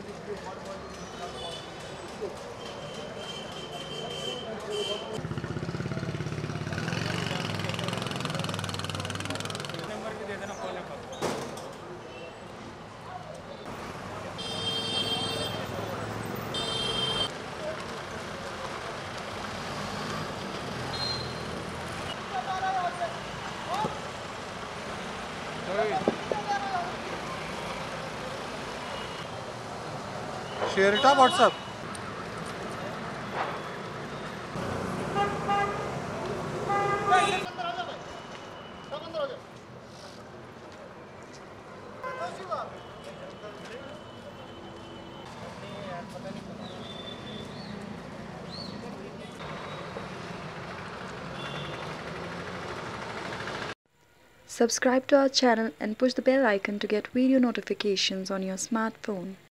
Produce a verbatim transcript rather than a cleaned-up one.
Share it up WhatsApp. Subscribe to our channel and push the bell icon to get video notifications on your smartphone.